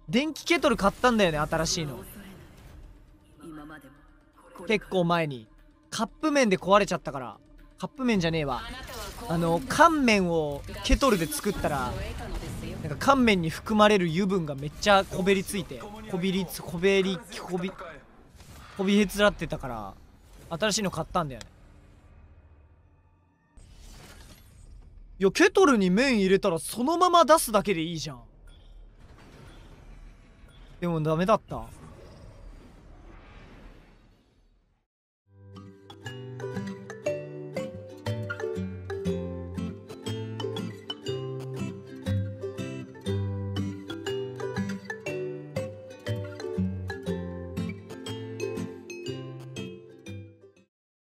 電気ケトル買ったんだよね、新しいの。結構前に。カップ麺で壊れちゃったから。カップ麺じゃねえわ。乾麺をケトルで作ったら、なんか乾麺に含まれる油分がめっちゃこびりついて、こびへつらってたから、新しいの買ったんだよね。いや、ケトルに麺入れたらそのまま出すだけでいいじゃん。でもダメだった。